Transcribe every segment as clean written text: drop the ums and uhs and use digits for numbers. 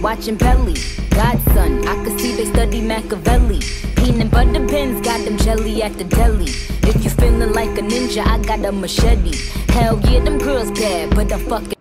watching Belly. Godson, I could see they study Machiavelli. Peanut butter pins got them jelly at the deli. If you feeling like a ninja, I got a machete. Hell yeah, them girls bad, but I'm fucking.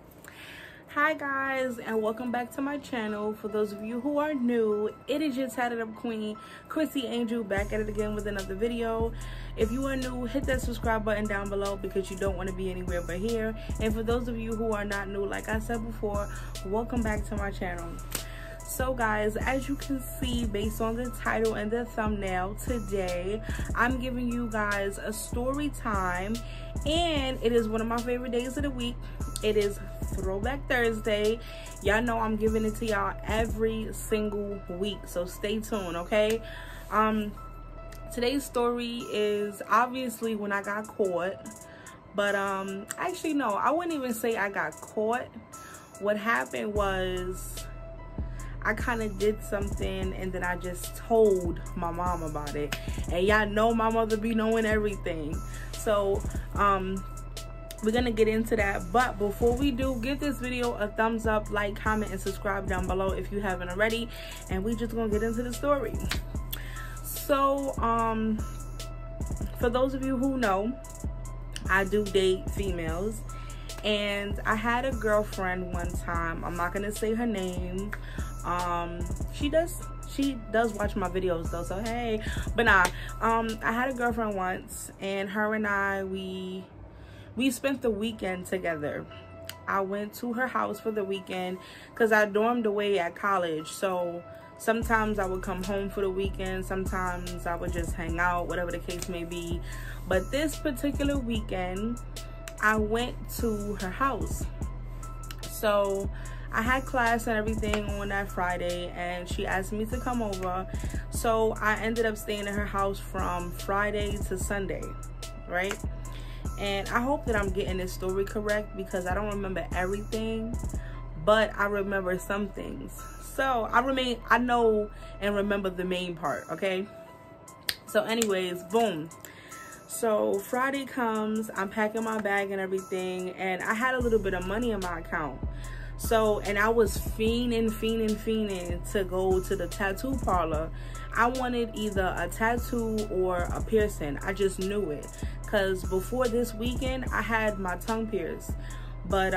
Hi guys, and welcome back to my channel. For those of you who are new, it is your tatted up queen, Chrissy Angel, back at it again with another video. If you are new, hit that subscribe button down below because you don't want to be anywhere but here. And for those of you who are not new, like I said before, welcome back to my channel. So guys, as you can see based on the title and the thumbnail, today I'm giving you guys a story time, and it is one of my favorite days of the week. It is Throwback Thursday. Y'all know I'm giving it to y'all every single week, so stay tuned, okay? Today's story is obviously when I got caught, but actually no, I wouldn't even say I got caught. What happened was I kind of did something and then I just told my mom about it, and y'all know my mother be knowing everything. So we're gonna get into that, but before we do, give this video a thumbs up, like, comment, and subscribe down below if you haven't already, and we just gonna get into the story. So for those of you who know, I do date females, and I had a girlfriend one time. I'm not gonna say her name. She does watch my videos though, so hey. But nah, I had a girlfriend once, and her and I, we spent the weekend together. I went to her house for the weekend because I dormed away at college, so sometimes I would come home for the weekend, sometimes I would just hang out, whatever the case may be. But this particular weekend, I went to her house. So I had class and everything on that Friday, and she asked me to come over. So I ended up staying at her house from Friday to Sunday, right? And I hope that I'm getting this story correct because I don't remember everything, but I remember some things. So I know and remember the main part, okay? So anyways, boom. So Friday comes, I'm packing my bag and everything, and I had a little bit of money in my account. So, and I was fiending to go to the tattoo parlor. I wanted either a tattoo or a piercing. I just knew it. Because before this weekend, I had my tongue pierced. But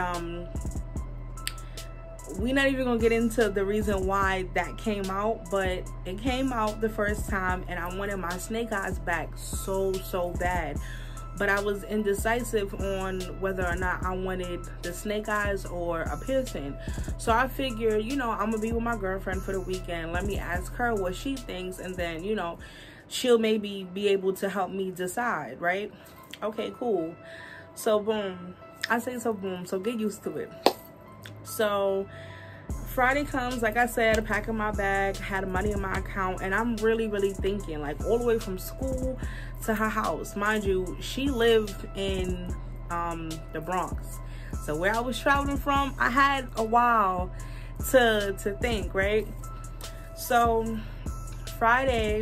we're not even going to get into the reason why that came out. But it came out the first time, and I wanted my snake eyes back so bad. But I was indecisive on whether or not I wanted the snake eyes or a piercing. So I figured, you know, I'm gonna be with my girlfriend for the weekend. Let me ask her what she thinks, and then, you know, she'll maybe be able to help me decide, right? Okay, cool. So boom. I say so boom, so get used to it. So Friday comes, like I said, packing my bag, had money in my account, and I'm really thinking, like, all the way from school to her house. Mind you, she lived in the Bronx. So where I was traveling from, I had a while to think, right? So Friday,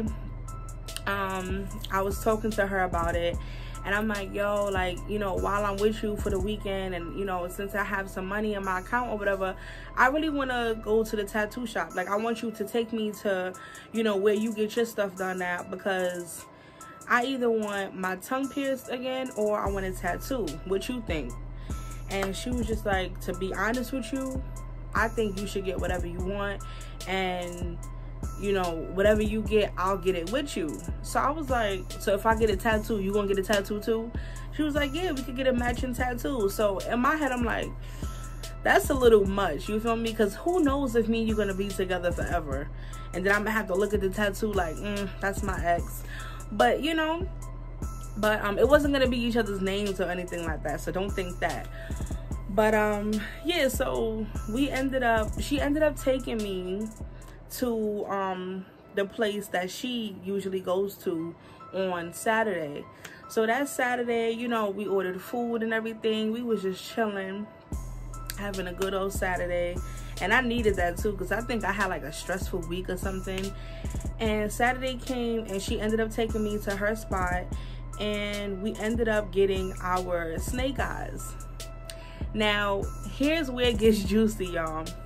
I was talking to her about it, and I'm like, yo, like, you know, while I'm with you for the weekend, and, you know, since I have some money in my account or whatever, I really want to go to the tattoo shop. Like, I want you to take me to, you know, where you get your stuff done at, because I either want my tongue pierced again or I want a tattoo. What you think? And she was just like, to be honest with you, I think you should get whatever you want, and, you know, whatever you get, I'll get it with you. So I was like, so if I get a tattoo, you gonna get a tattoo too? She was like, yeah, we could get a matching tattoo. So in my head, I'm like, that's a little much, you feel me? Because who knows if me and you gonna be together forever, and then I'm gonna have to look at the tattoo like, that's my ex. But, you know, but it wasn't gonna be each other's names or anything like that, so don't think that. But yeah, so she ended up taking me to the place that she usually goes to on Saturday. So that Saturday, you know, we ordered food and everything. We was just chilling, having a good old Saturday. And I needed that too, because I think I had like a stressful week or something. And Saturday came, and she ended up taking me to her spot, and we ended up getting our snake eyes. Now, here's where it gets juicy, y'all.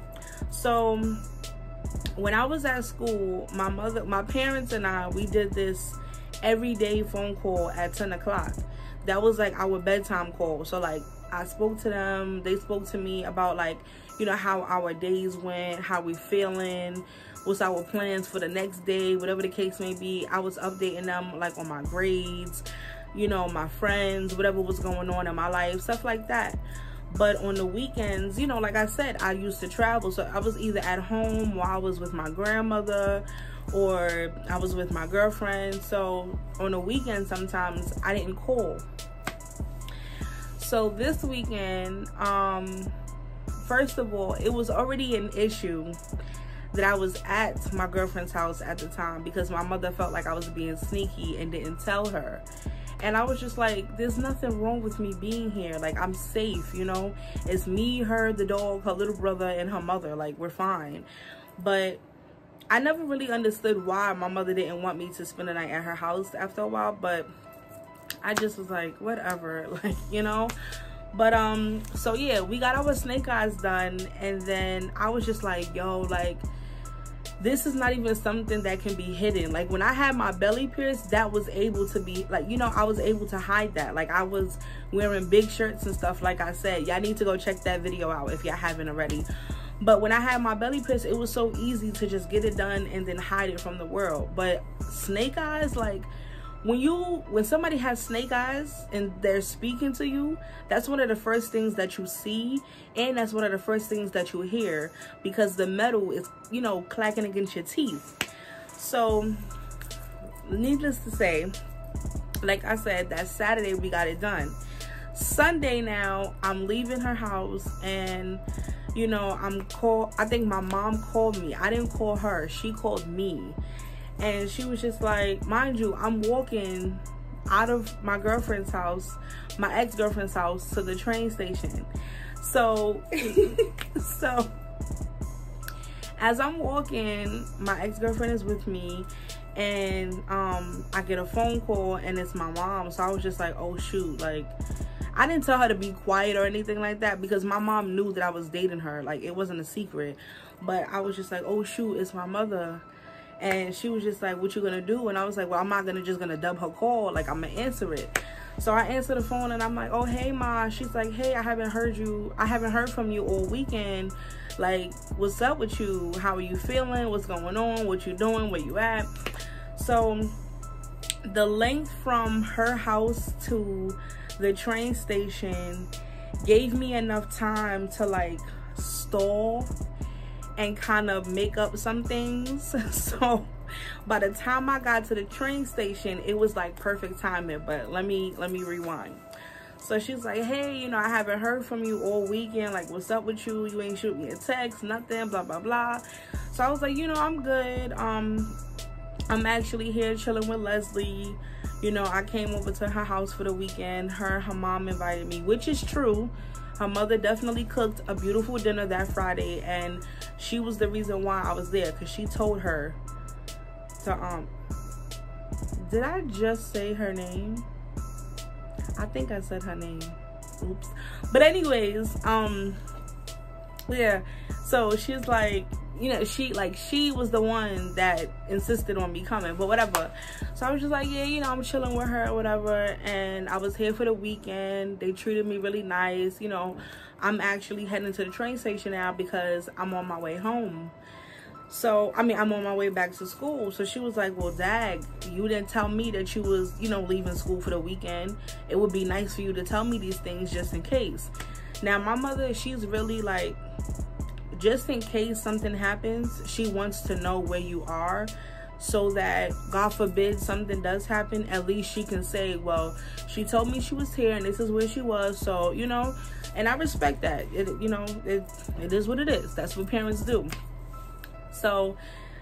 So when I was at school, my parents and I, we did this everyday phone call at 10 o'clock. That was like our bedtime call. So like I spoke to them, they spoke to me about like, you know, how our days went, how we feeling, what's our plans for the next day, whatever the case may be. I was updating them like on my grades, you know, my friends, whatever was going on in my life, stuff like that. But on the weekends, you know, like I said, I used to travel. So I was either at home or I was with my grandmother or I was with my girlfriend. So on the weekend, sometimes I didn't call. So this weekend, first of all, it was already an issue that I was at my girlfriend's house at the time because my mother felt like I was being sneaky and didn't tell her. And I was just like, there's nothing wrong with me being here. Like, I'm safe, you know? It's me, her, the dog, her little brother, and her mother. Like, we're fine. But I never really understood why my mother didn't want me to spend the night at her house after a while. But I just was like, whatever. Like, you know? But, so yeah, we got our snake eyes done. And then I was just like, yo, like, this is not even something that can be hidden. Like when I had my belly pierced, that was able to be like, you know, I was able to hide that. Like I was wearing big shirts and stuff. Like I said, y'all need to go check that video out if y'all haven't already. But when I had my belly pierced, it was so easy to just get it done and then hide it from the world. But snake eyes, like when somebody has snake eyes and they're speaking to you, that's one of the first things that you see, and that's one of the first things that you hear, because the metal is, you know, clacking against your teeth. So needless to say, like I said, that Saturday we got it done. Sunday now, I'm leaving her house, and you know, I think my mom called me. I didn't call her, she called me. And she was just like, mind you, I'm walking out of my girlfriend's house, my ex-girlfriend's house, to the train station. So, as I'm walking, my ex-girlfriend is with me, and I get a phone call, and it's my mom. So I was just like, oh shoot, like, I didn't tell her to be quiet or anything like that, because my mom knew that I was dating her. Like, it wasn't a secret. But I was just like, oh shoot, it's my mother. And she was just like, what you gonna do? And I was like, well, I'm not just gonna dub her call. Like, I'm gonna answer it. So I answer the phone, and I'm like, oh, hey, Ma. She's like, hey, I haven't heard from you all weekend. Like, what's up with you? How are you feeling? What's going on? What you doing? Where you at? So the length from her house to the train station gave me enough time to like stall and kind of make up some things. So by the time I got to the train station, it was like perfect timing. But let me rewind. So she's like, hey, you know, I haven't heard from you all weekend. Like, what's up with you? You ain't shoot me a text, nothing, blah, blah, blah. So I was like, you know, I'm good. I'm actually here chilling with Leslie. You know, I came over to her house for the weekend. Her mom invited me, which is true. Her mother definitely cooked a beautiful dinner that Friday, and she was the reason why I was there, because she told her to, did I just say her name? I think I said her name. Oops. But anyways, yeah. So she's like, you know, she was the one that insisted on me coming, but whatever. So I was just like, yeah, you know, I'm chilling with her or whatever. And I was here for the weekend. They treated me really nice. You know, I'm actually heading to the train station now because I'm on my way home. So, I mean, I'm on my way back to school. So she was like, well, dag, you didn't tell me that you was, you know, leaving school for the weekend. It would be nice for you to tell me these things just in case. Now, my mother, she's really like, just in case something happens, she wants to know where you are, so that, God forbid, something does happen, at least she can say, well, she told me she was here and this is where she was. So, you know, and I respect that. You know, it is what it is. That's what parents do. So,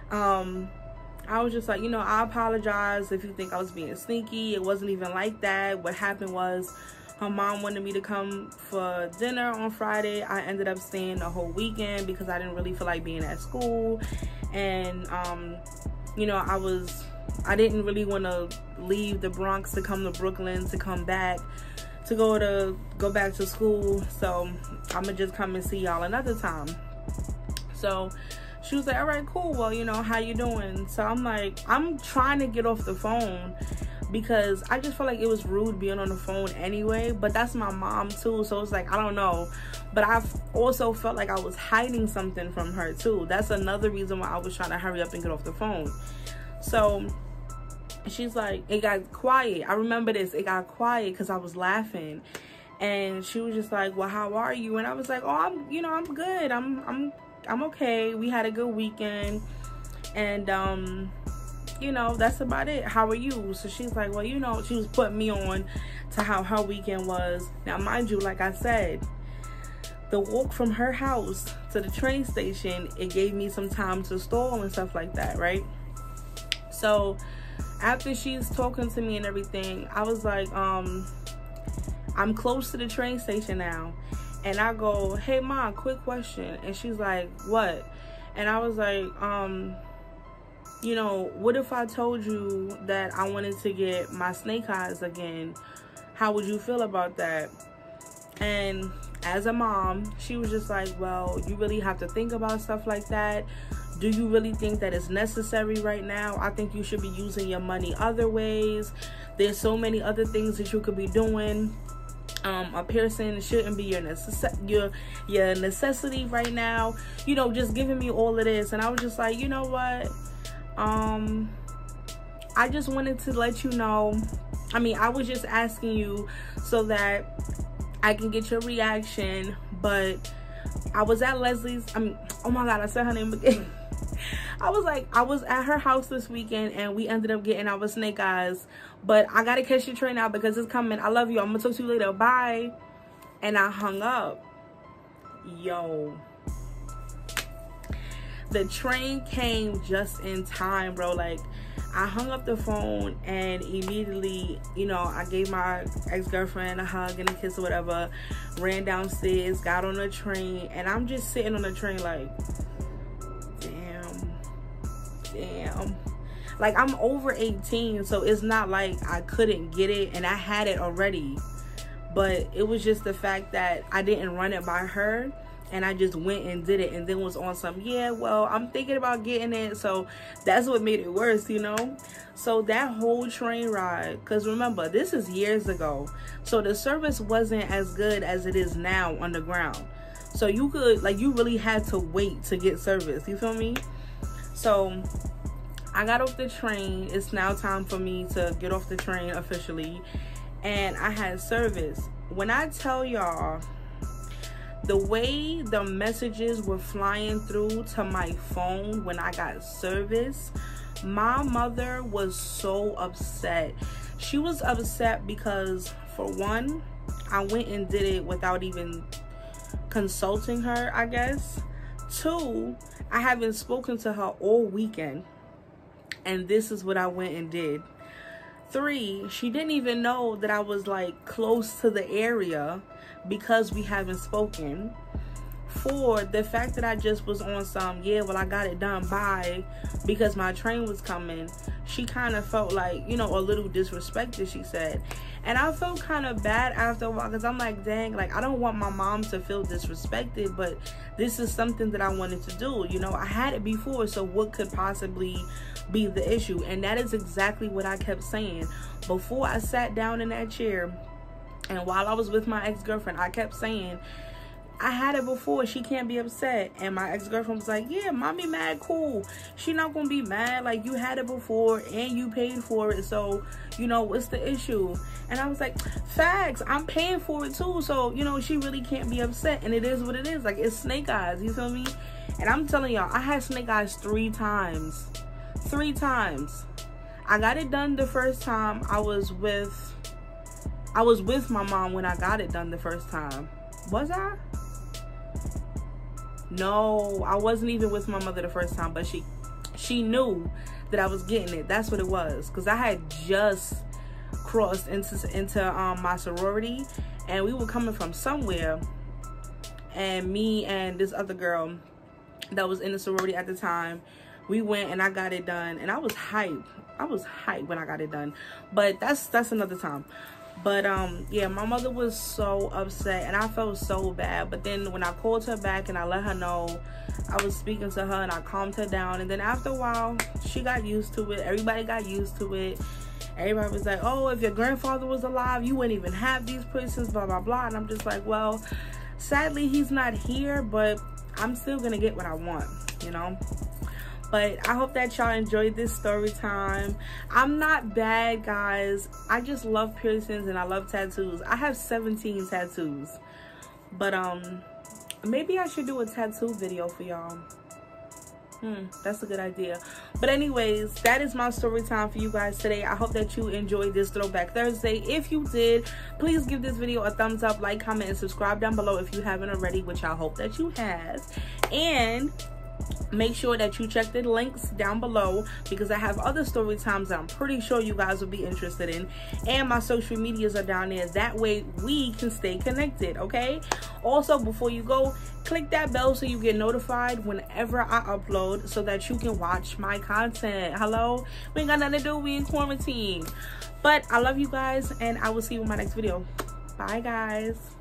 I was just like, you know, I apologize if you think I was being sneaky. It wasn't even like that. What happened was, her mom wanted me to come for dinner on Friday. I ended up staying the whole weekend because I didn't really feel like being at school. And, you know, I didn't really want to leave the Bronx to come to Brooklyn, to come back, to go back to school. So I'm gonna just come and see y'all another time. So she was like, all right, cool, well, you know, how you doing? So I'm like, I'm trying to get off the phone because I just felt like it was rude being on the phone anyway. But that's my mom too, so it's like, I don't know. But I've also felt like I was hiding something from her too. That's another reason why I was trying to hurry up and get off the phone. So she's like, it got quiet. I remember this, it got quiet because I was laughing. And she was just like, well, how are you? And I was like, oh, I'm good. I'm okay. We had a good weekend. And you know, that's about it. How are you? So she's like, well, you know, she was putting me on to how her weekend was. Now, mind you, like I said, the walk from her house to the train station, it gave me some time to stall and stuff like that, right? So after she's talking to me and everything, I was like, I'm close to the train station now. And I go, hey, Mom, quick question. And she's like, what? And I was like, you know, what if I told you that I wanted to get my snake eyes again? How would you feel about that? And as a mom, she was just like, well, you really have to think about stuff like that. Do you really think that it's necessary right now? I think you should be using your money other ways. There's so many other things that you could be doing. A piercing shouldn't be your necessity right now. You know, just giving me all of this. And I was just like, you know what? I just wanted to let you know. I mean, I was just asking you so that I can get your reaction. But I was at Leslie's. I mean, oh my God, I said her name again. I was at her house this weekend and we ended up getting our snake eyes. But I gotta catch the train now because it's coming. I love you. I'm gonna talk to you later. Bye. And I hung up. Yo. The train came just in time, bro. Like, I hung up the phone and immediately, you know, I gave my ex-girlfriend a hug and a kiss or whatever, ran downstairs, got on the train, and I'm just sitting on the train like, damn. Like, I'm over 18, so it's not like I couldn't get it, and I had it already. But it was just the fact that I didn't run it by her, and I just went and did it, and then was on some, yeah, well, I'm thinking about getting it. So that's what made it worse, you know? So that whole train ride, because remember, this is years ago, so the service wasn't as good as it is now underground. So you could, like, you really had to wait to get service, you feel me? So I got off the train. It's now time for me to get off the train officially, and I had service. When I tell y'all, the way the messages were flying through to my phone when I got service, my mother was so upset. She was upset because, for one, I went and did it without even consulting her, I guess. Two, I haven't spoken to her all weekend, and this is what I went and did. Three, she didn't even know that I was like close to the area because we haven't spoken. Four, the fact that I just was on some, yeah, well, I got it done by, because my train was coming. She kind of felt like, you know, a little disrespected, she said. And I felt kind of bad after a while because I'm like, dang, like, I don't want my mom to feel disrespected, but this is something that I wanted to do. You know, I had it before, so what could possibly be the issue? And that is exactly what I kept saying. Before I sat down in that chair, and while I was with my ex-girlfriend, I kept saying, I had it before, she can't be upset. And my ex-girlfriend was like, yeah, mommy mad cool. She not gonna be mad, like, you had it before and you paid for it, so, you know, what's the issue? And I was like, facts, I'm paying for it too, so, you know, she really can't be upset. And it is what it is, like, it's snake eyes, you feel me? And I'm telling y'all, I had snake eyes 3 times. 3 times. I got it done the first time. I was with my mom when I got it done the first time. Was I? No, I wasn't even with my mother the first time, but she knew that I was getting it. That's what it was, because I had just crossed into my sorority, and we were coming from somewhere, and me and this other girl that was in the sorority at the time, we went and I got it done, and I was hyped. I was hyped when I got it done, but that's another time. But yeah, my mother was so upset and I felt so bad. But then when I called her back and I let her know I was speaking to her and I calmed her down, and then after a while she got used to it. Everybody got used to it. Everybody was like, oh, if your grandfather was alive, you wouldn't even have these prisons, blah blah blah. And I'm just like, well, sadly he's not here, but I'm still gonna get what I want, you know. But I hope that y'all enjoyed this story time. I'm not bad, guys. I just love piercings and I love tattoos. I have 17 tattoos. But maybe I should do a tattoo video for y'all. That's a good idea. But anyways, that is my story time for you guys today. I hope that you enjoyed this Throwback Thursday. If you did, please give this video a thumbs up, like, comment, and subscribe down below if you haven't already, which I hope that you have. And make sure that you check the links down below because I have other story times that I'm pretty sure you guys will be interested in, and my social medias are down there. That way we can stay connected, okay? Also, before you go, click that bell so you get notified whenever I upload so that you can watch my content. Hello, we ain't got nothing to do, we in quarantine. But I love you guys and I will see you in my next video. Bye guys.